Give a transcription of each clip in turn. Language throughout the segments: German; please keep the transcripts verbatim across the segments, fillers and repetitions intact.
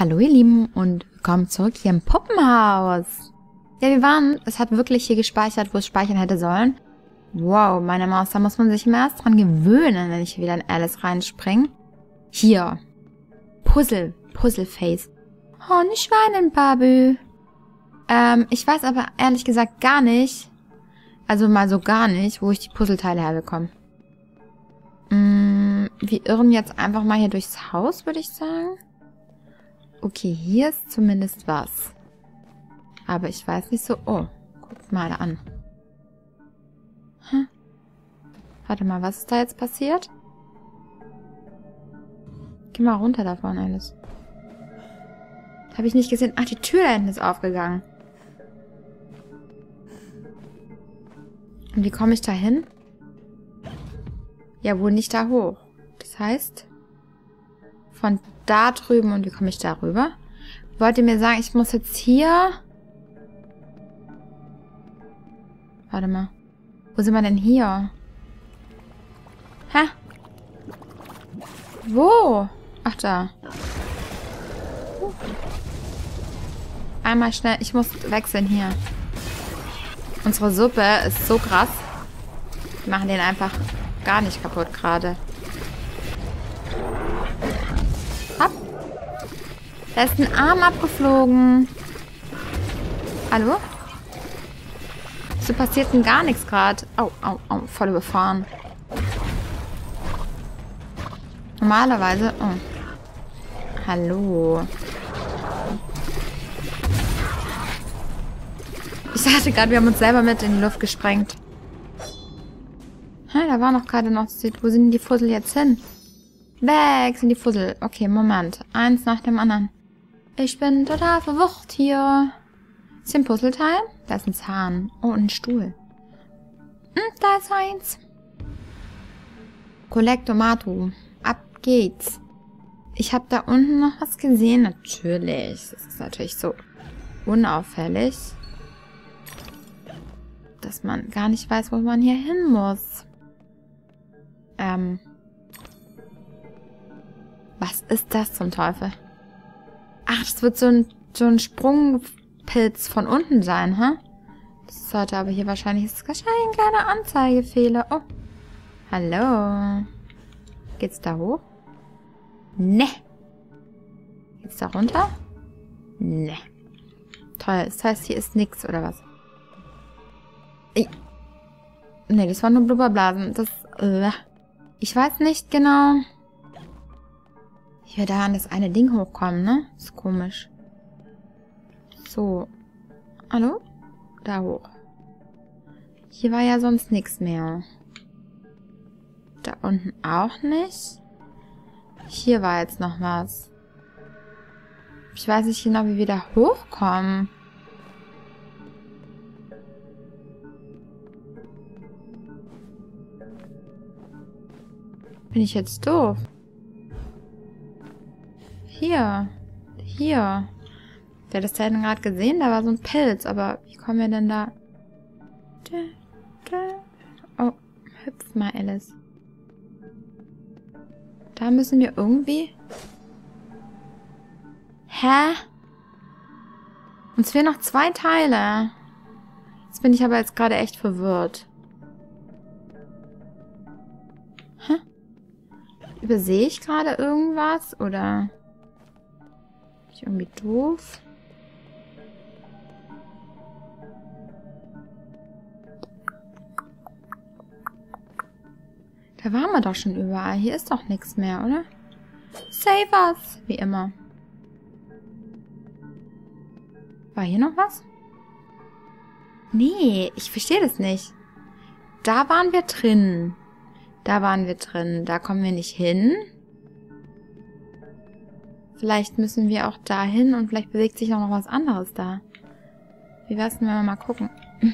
Hallo ihr Lieben und willkommen zurück hier im Puppenhaus. Ja, wir waren, es hat wirklich hier gespeichert, wo es speichern hätte sollen. Wow, meine Maus, da muss man sich immer erst dran gewöhnen, wenn ich wieder in Alice reinspringe. Hier. Puzzle, Puzzleface. Oh, nicht weinen, Babu. Ähm, ich weiß aber ehrlich gesagt gar nicht, also mal so gar nicht, wo ich die Puzzleteile herbekomme. Mm, wir irren jetzt einfach mal hier durchs Haus, würde ich sagen. Okay, hier ist zumindest was. Aber ich weiß nicht so... Oh, guckt mal da an. Hm. Warte mal, was ist da jetzt passiert? Geh mal runter davon, Alice. Habe ich nicht gesehen. Ach, die Tür da hinten ist aufgegangen. Und wie komme ich da hin? Ja, wohl nicht da hoch. Das heißt, von da drüben. Und wie komme ich da rüber? Wollt ihr mir sagen, ich muss jetzt hier... Warte mal. Wo sind wir denn hier? Hä? Wo? Ach, da. Einmal schnell. Ich muss wechseln hier. Unsere Suppe ist so krass. Wir machen den einfach gar nicht kaputt gerade. Hopp. Da ist ein Arm abgeflogen. Hallo? So passiert denn gar nichts gerade. Au, au, au. Voll überfahren. Normalerweise... Oh. Hallo. Ich dachte gerade, wir haben uns selber mit in die Luft gesprengt. Hä, da war noch gerade noch... Wo sind denn die Fussel jetzt hin? Weg sind die Fussel. Okay, Moment. Eins nach dem anderen. Ich bin total verwirrt hier. Ist hier ein Puzzleteil? Da ist ein Zahn. Oh, und ein Stuhl. Hm, da ist eins. Kollektomato. Ab geht's. Ich habe da unten noch was gesehen. Natürlich. Das ist natürlich so unauffällig, dass man gar nicht weiß, wo man hier hin muss. Ähm. Was ist das zum Teufel? Ach, das wird so ein, so ein Sprungpilz von unten sein, hä? Das sollte aber hier wahrscheinlich... Das ist wahrscheinlich ein kleiner Anzeigefehler. Oh. Hallo. Geht's da hoch? Ne. Geht's da runter? Ne. Toll. Das heißt, hier ist nichts, oder was? Ich ne, das waren nur Blubberblasen. Das... Uh, ich weiß nicht genau... Ich will da an das eine Ding hochkommen, ne? Das ist komisch. So. Hallo? Da hoch. Hier war ja sonst nichts mehr. Da unten auch nicht. Hier war jetzt noch was. Ich weiß nicht genau, wie wir da hochkommen. Bin ich jetzt doof? Hier. Hier. Wer das da gerade gesehen? Da war so ein Pilz. Aber wie kommen wir denn da... Oh, hüpf mal, Alice. Da müssen wir irgendwie... Hä? Uns fehlen noch zwei Teile. Jetzt bin ich aber jetzt gerade echt verwirrt. Hä? Übersehe ich gerade irgendwas? Oder... Bin ich irgendwie doof? Da waren wir doch schon überall. Hier ist doch nichts mehr, oder? Save us! Wie immer. War hier noch was? Nee, ich verstehe das nicht. Da waren wir drin. Da waren wir drin. Da kommen wir nicht hin. Vielleicht müssen wir auch da hin und vielleicht bewegt sich auch noch was anderes da. Wie wär's denn, wenn wir mal gucken?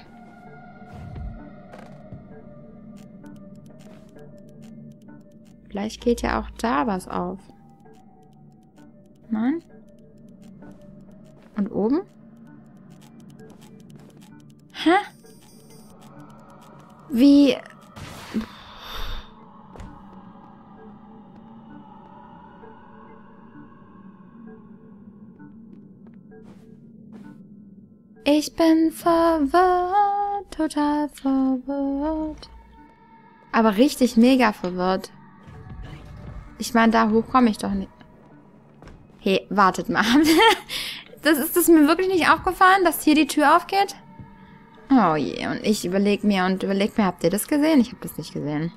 Vielleicht geht ja auch da was auf. Nein? Und oben? Hä? Wie... Ich bin verwirrt, total verwirrt. Aber richtig mega verwirrt. Ich meine, da hoch komme ich doch nicht. Hey, wartet mal. Das ist das mir wirklich nicht aufgefallen, dass hier die Tür aufgeht? Oh je, und ich überlege mir und überlege mir, habt ihr das gesehen? Ich habe das nicht gesehen.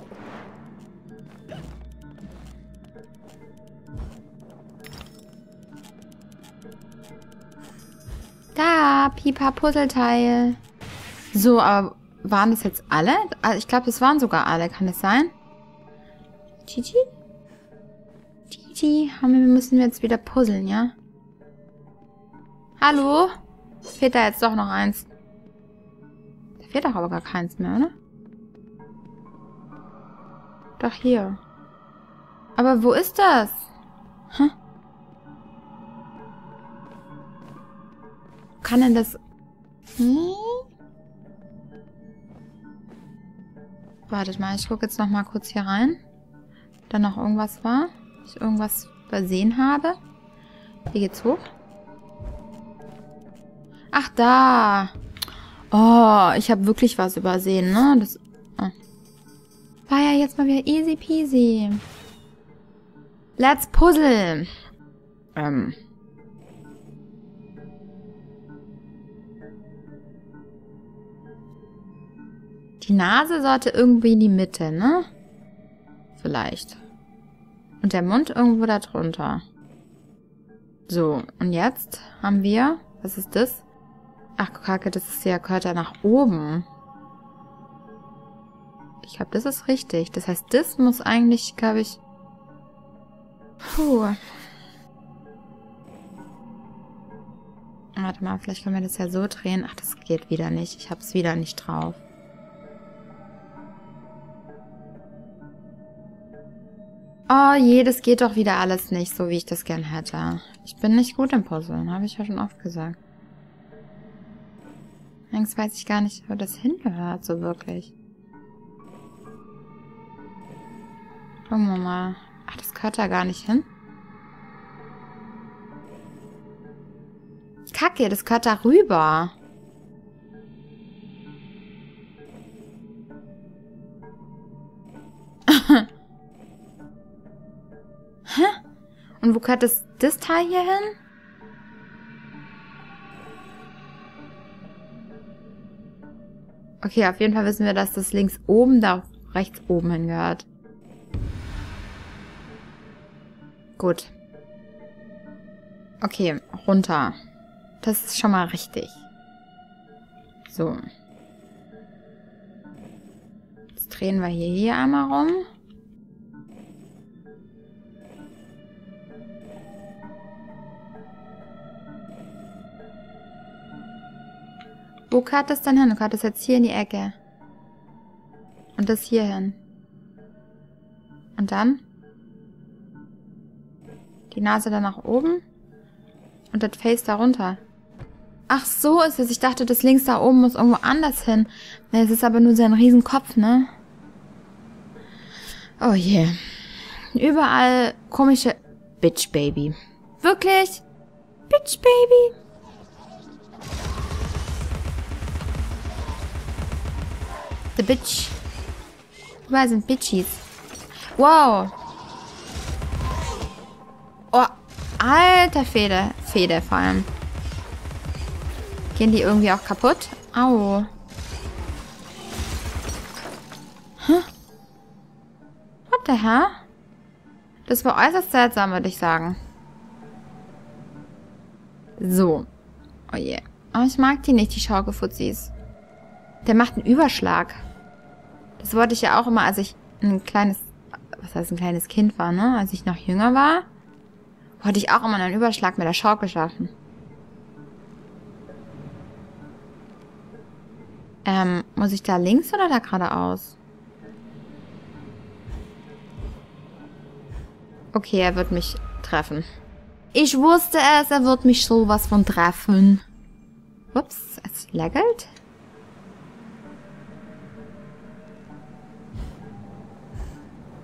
Da, Pipa Puzzleteil. So, aber waren das jetzt alle? Also ich glaube, das waren sogar alle. Kann das sein? Gigi? Gigi, wir müssen jetzt wieder puzzeln, ja? Hallo? Fehlt da jetzt doch noch eins? Da fehlt doch aber gar keins mehr, oder? Doch hier. Aber wo ist das? Hä? Kann denn das... Hm? Wartet mal, ich gucke jetzt noch mal kurz hier rein. Da noch irgendwas war. Ich irgendwas übersehen habe. Hier geht's hoch. Ach, da. Oh, ich habe wirklich was übersehen, ne? Das oh. War ja jetzt mal wieder easy peasy. Let's puzzle. Ähm... Die Nase sollte irgendwie in die Mitte, ne? Vielleicht. Und der Mund irgendwo da drunter. So, und jetzt haben wir... Was ist das? Ach, Kacke, das ist ja, gehört ja nach oben. Ich glaube, das ist richtig. Das heißt, das muss eigentlich, glaube ich... Puh. Warte mal, vielleicht können wir das ja so drehen. Ach, das geht wieder nicht. Ich habe es wieder nicht drauf. Oh je, das geht doch wieder alles nicht, so wie ich das gern hätte. Ich bin nicht gut im Puzzeln, habe ich ja schon oft gesagt. Längst weiß ich gar nicht, wo das hingehört, so wirklich. Gucken wir mal. Ach, das gehört da gar nicht hin. Kacke, das gehört da rüber. Hä? Und wo gehört das, das Teil hier hin? Okay, auf jeden Fall wissen wir, dass das links oben da rechts oben hingehört. Gut. Okay, runter. Das ist schon mal richtig. So. Jetzt drehen wir hier, hier einmal rum. Wo gehört das denn hin? Gehört das jetzt hier in die Ecke? Und das hier hin? Und dann? Die Nase dann nach oben? Und das Face da runter? Ach, so ist es. Ich dachte, das links da oben muss irgendwo anders hin. Es ist aber nur sein Riesenkopf, ne? Oh je. Überall komische Bitch Baby. Wirklich? Bitch Baby? The Bitch. Überall sind Bitchies. Wow. Oh, alter Feder. Feder vor allem. Gehen die irgendwie auch kaputt? Au. Huh? What the hell? Das war äußerst seltsam, würde ich sagen. So. Oh je. Oh, ich mag die nicht, die Schaukelfuzis. Der macht einen Überschlag. Das wollte ich ja auch immer, als ich ein kleines, was heißt ein kleines Kind war, ne? Als ich noch jünger war, wollte ich auch immer einen Überschlag mit der Schaukel schaffen. Ähm, muss ich da links oder da geradeaus? Okay, er wird mich treffen. Ich wusste es, er wird mich sowas von treffen. Ups, es laggelt.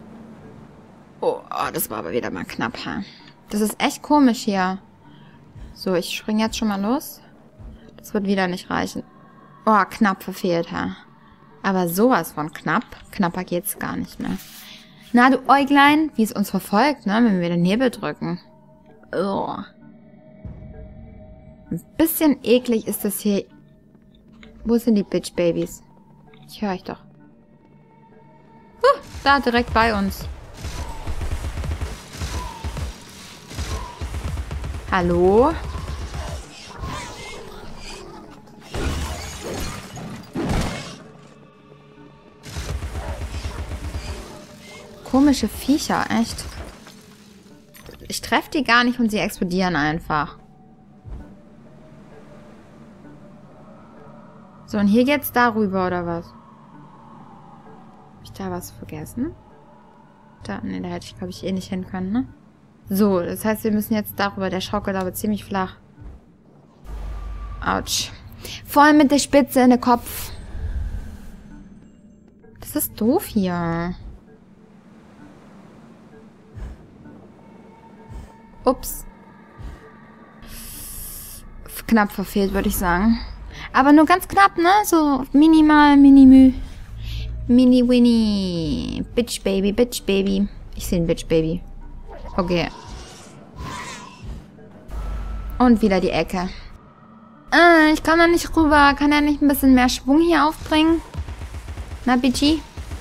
Oh, oh, das war aber wieder mal knapp, ha? Das ist echt komisch hier. So, ich springe jetzt schon mal los. Das wird wieder nicht reichen. Oh, knapp verfehlt, ha. Aber sowas von knapp. Knapper geht's gar nicht mehr. Na, du Äuglein, wie es uns verfolgt, ne, wenn wir den Hebel drücken. Oh. Ein bisschen eklig ist das hier. Wo sind die Bitch-Babys? Ich höre euch doch. Uh, da, direkt bei uns. Hallo? Komische Viecher, echt. Ich treffe die gar nicht und sie explodieren einfach. So, und hier geht's darüber, oder was? Hab ich da was vergessen? Da, ne, da hätte ich, glaube ich, eh nicht hin können, ne? So, das heißt, wir müssen jetzt darüber. Der schaukelt aber ziemlich flach. Autsch. Voll mit der Spitze in den Kopf. Das ist doof hier. Ups. Knapp verfehlt, würde ich sagen. Aber nur ganz knapp, ne? So minimal, minimü. Mini-Winnie. Bitch Baby, Bitch Baby. Ich sehe ein Bitch Baby. Okay. Und wieder die Ecke. Äh, ich komme da nicht rüber. Kann er nicht ein bisschen mehr Schwung hier aufbringen? Na, Bitchy?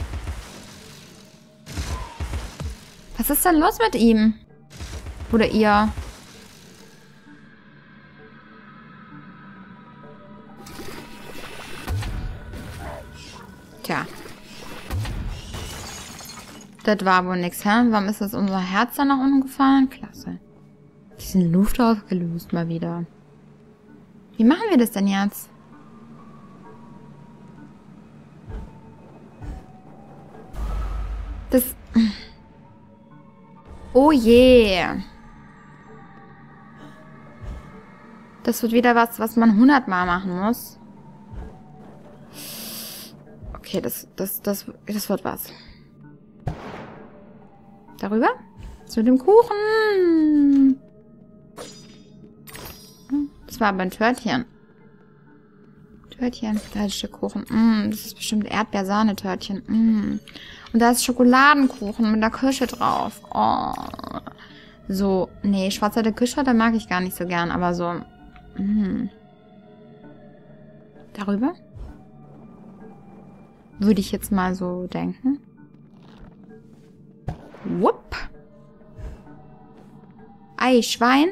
Was ist denn los mit ihm? Oder ihr? Tja. Das war wohl nix, hä? Warum ist das unser Herz da nach unten gefallen? Klasse. Bisschen Luft aufgelöst mal wieder. Wie machen wir das denn jetzt? Das... Oh je. Das wird wieder was, was man hundertmal machen muss. Okay, das, das, das, das wird was. Darüber? Zu dem Kuchen. Das war aber ein Törtchen. Törtchen, da ist der Kuchen. Mm, das ist bestimmt Erdbeersahne-Törtchen. Mm. Und da ist Schokoladenkuchen mit der Kirsche drauf. Oh. So, nee, schwarzer Kirsche, da mag ich gar nicht so gern, aber so. Mm. Darüber? Würde ich jetzt mal so denken. Wupp. Ei, Schwein.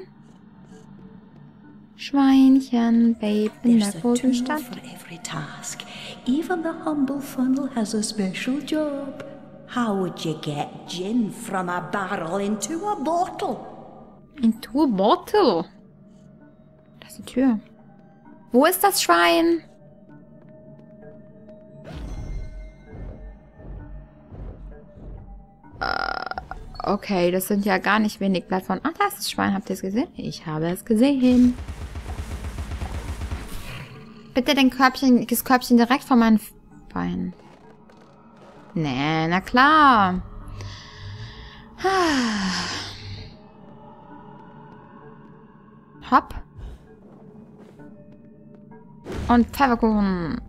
Schweinchen, Babe in der großen Stadt. For every task. Even the humble funnel has a special job. How would you get gin from a barrel into a bottle? Into a bottle? Das ist die Tür. Wo ist das Schwein? Okay, das sind ja gar nicht wenig Blatt von... Ah, da ist das Schwein. Habt ihr es gesehen? Ich habe es gesehen. Bitte den Körbchen, das Körbchen direkt von meinen Beinen. Nee, na klar. Hopp. Und Pfefferkuchen.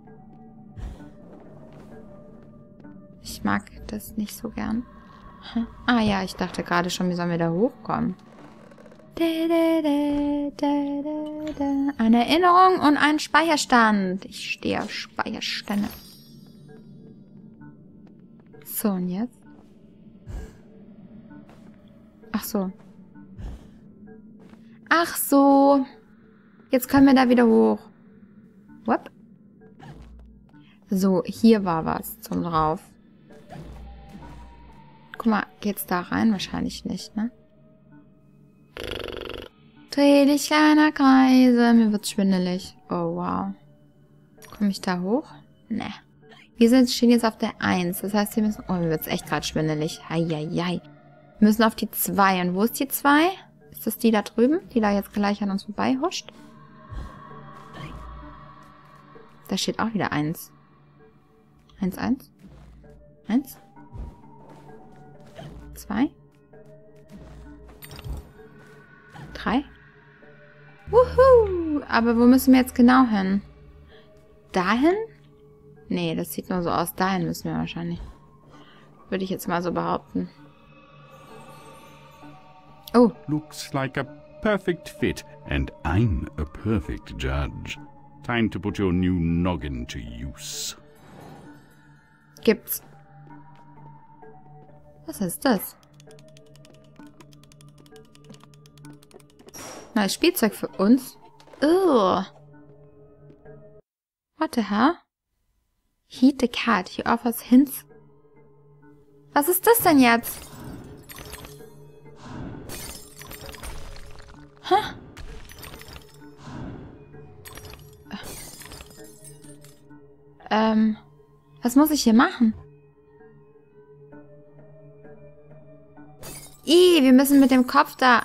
Ich mag das nicht so gern. Ah ja, ich dachte gerade schon, wie sollen wir da hochkommen? Eine Erinnerung und ein Speicherstand. Ich stehe auf Speicherstände. So, und jetzt? Ach so. Ach so. Jetzt können wir da wieder hoch. What? So, hier war was zum drauf. Guck mal, geht's da rein? Wahrscheinlich nicht, ne? Dreh dich, kleiner Kreise. Mir wird's schwindelig. Oh, wow. Komme ich da hoch? Ne. Wir sind, stehen jetzt auf der eins. Das heißt, wir müssen... Oh, mir wird's echt gerade schwindelig. Heieiei. Wir müssen auf die zwei. Und wo ist die zwei? Ist das die da drüben? Die da jetzt gleich an uns vorbei huscht? Da steht auch wieder eins. eins, eins. eins. zwei. drei. Wuhu! Aber wo müssen wir jetzt genau hin? Dahin? Nee, das sieht nur so aus. Dahin müssen wir wahrscheinlich. Würde ich jetzt mal so behaupten. Oh. Looks like a perfect fit, and I'm a perfect judge. Time to put your new noggin to use. Gibt's. Was ist das? Neues Spielzeug für uns? Ugh. What the hell? Heat the cat. He offers hints. Was ist das denn jetzt? Hä? Ähm, was muss ich hier machen? Ih, wir müssen mit dem Kopf da...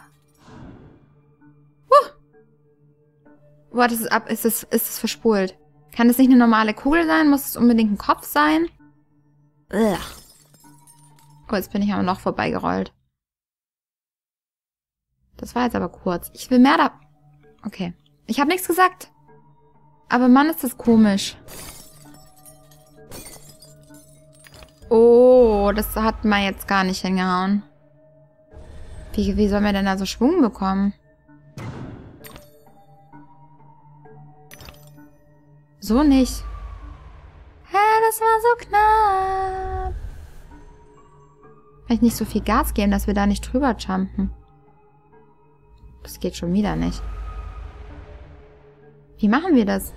Huh. Boah, das ist ab. Ist es, ist es verspult? Kann es nicht eine normale Kugel sein? Muss es unbedingt ein Kopf sein? Ugh. Oh, jetzt bin ich aber noch vorbeigerollt. Das war jetzt aber kurz. Ich will mehr da... Okay. Ich habe nichts gesagt. Aber Mann, ist das komisch. Oh, das hat man jetzt gar nicht hingehauen. Wie, wie soll man denn da so Schwung bekommen? So nicht. Hä, das war so knapp. Vielleicht nicht so viel Gas geben, dass wir da nicht drüber jumpen. Das geht schon wieder nicht. Wie machen wir das?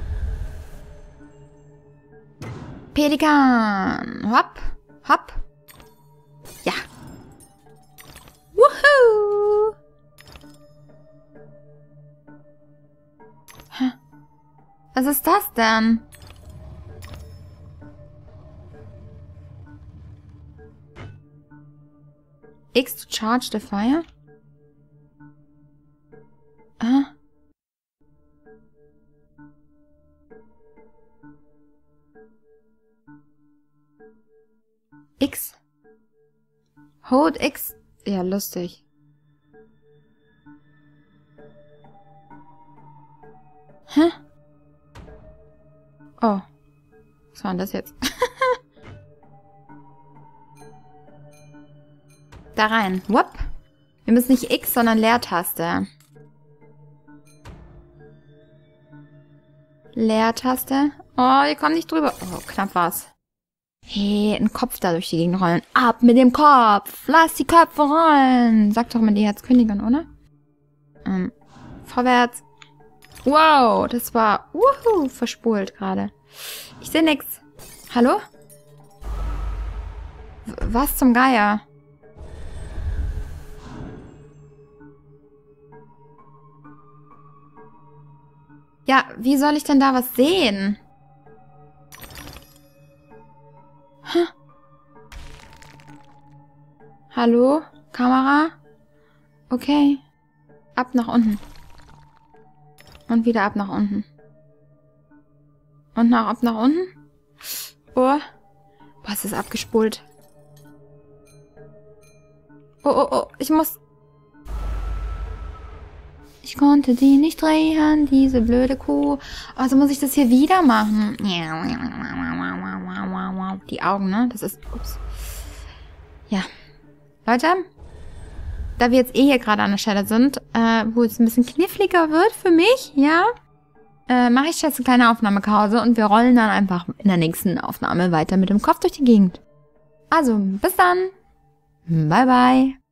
Pelikan. Hopp. Hopp. Ja. Wuhu. Hä? Was ist das denn? X to charge the fire? Ah. X. Hold X. Ja, lustig. Hä? Oh. Was war denn das jetzt? Da rein. Wupp. Wir müssen nicht X, sondern Leertaste. Leertaste. Oh, ihr kommt nicht drüber. Oh, knapp war's. Hey, ein Kopf da durch die Gegend rollen. Ab mit dem Kopf. Lass die Köpfe rollen. Sagt doch mal die Herzkönigin, oder? Ähm, vorwärts. Wow, das war wuhu, verspult gerade. Ich sehe nichts. Hallo? W was zum Geier? Ja, wie soll ich denn da was sehen? Hä? Hallo? Kamera? Okay. Ab nach unten. Und wieder ab nach unten. Und nach, ab nach unten. Oh. Boah, es ist abgespult. Oh, oh, oh. Ich muss... Ich konnte die nicht drehen, diese blöde Kuh. Also muss ich das hier wieder machen. Die Augen, ne? Das ist... Ups. Ja. Leute, da wir jetzt eh hier gerade an der Stelle sind, äh, wo es ein bisschen kniffliger wird für mich, ja, äh, mache ich jetzt eine kleine Aufnahmepause und wir rollen dann einfach in der nächsten Aufnahme weiter mit dem Kopf durch die Gegend. Also, bis dann. Bye, bye.